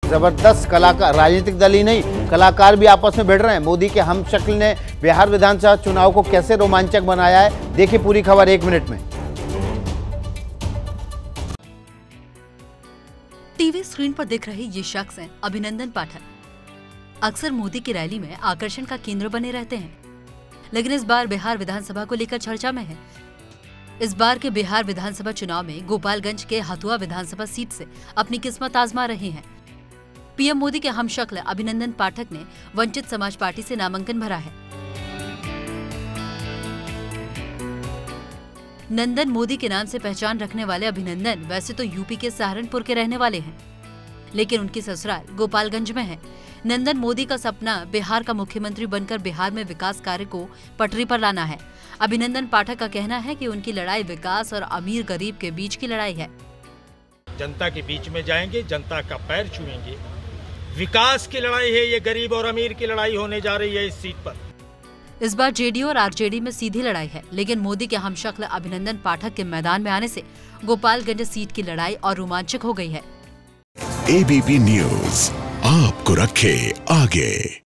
जबरदस्त कलाकार, राजनीतिक दल ही नहीं कलाकार भी आपस में भिड़ रहे हैं। मोदी के हमशक्ल ने बिहार विधानसभा चुनाव को कैसे रोमांचक बनाया है, देखिए पूरी खबर 1 मिनट में। टीवी स्क्रीन पर दिख रहे ये शख्स हैं अभिनंदन पाठक। अक्सर मोदी की रैली में आकर्षण का केंद्र बने रहते हैं, लेकिन इस बार बिहार विधानसभा को लेकर चर्चा में है। इस बार के बिहार विधानसभा चुनाव में गोपालगंज के हथुआ विधानसभा सीट से अपनी किस्मत आजमा रहे हैं। पीएम मोदी के हमशक्ल अभिनंदन पाठक ने वंचित समाज पार्टी से नामांकन भरा है। नंदन मोदी के नाम से पहचान रखने वाले अभिनंदन वैसे तो यूपी के सहारनपुर के रहने वाले हैं, लेकिन उनकी ससुराल गोपालगंज में है। नंदन मोदी का सपना बिहार का मुख्यमंत्री बनकर बिहार में विकास कार्य को पटरी पर लाना है। अभिनंदन पाठक का कहना है कि उनकी लड़ाई विकास और अमीर गरीब के बीच की लड़ाई है। जनता के बीच में जाएंगे, जनता का पैर छुएंगे। विकास की लड़ाई है, ये गरीब और अमीर की लड़ाई होने जा रही है इस सीट पर। इस बार जेडीयू और आरजेडी में सीधी लड़ाई है, लेकिन मोदी के हमशक्ल अभिनंदन पाठक के मैदान में आने से गोपालगंज सीट की लड़ाई और रोमांचक हो गई है। एबीपी न्यूज आपको रखे आगे।